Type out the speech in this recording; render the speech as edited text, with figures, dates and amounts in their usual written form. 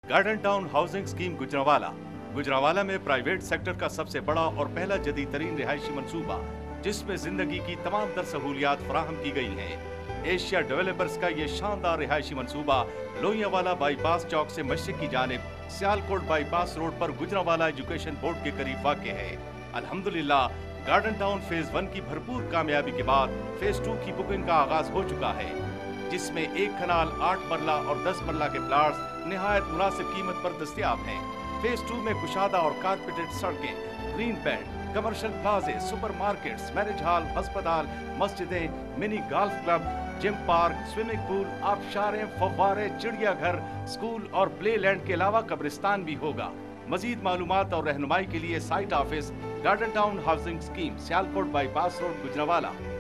Garden town housing scheme Gujranwala. Gujranwala में private sector का सबसे बड़ा और पहला जदीद तरीन रिहायशी मंसूबा, जिसमें जिंदगी की तमाम तर सहूलियात फराहम की गई हैं। एशिया डेवलपर्स का ये शानदार रिहायशी मंसूबा लोहियावाला बाईपास चौक से मशरिक की जानिब सियालकोट बाईपास रोड पर गुजरांवाला एजुकेशन बोर्ड के करीब वाक़ है। अल्हम्दुलिल्लाह, गार्डन टाउन फेज 1 की भरपूर कामयाबी के बाद फेज 2 की बुकिंग का आगाज हो चुका है, जिसमें एक कनाल 8 मरला और 10 मरला के प्लाट्स निहायत मुनासिब कीमत पर दस्तयाब हैं। फेज 2 में कुशादा और कारपेटेड सड़कें, ग्रीन बेल्ट, कमर्शियल प्लाजे, सुपर मार्केट्स, मैरिज हॉल, अस्पताल, मस्जिदें, mini golf club, gym park, swimming pool, आबशारें, फव्वारे, चिड़ियाघर, स्कूल और प्ले लैंड के अलावा कब्रिस्तान भी होगा। मजीद मालूमात और रहनुमाई के लिए site office garden town housing scheme, Sialkot bypass road, Gujranwala.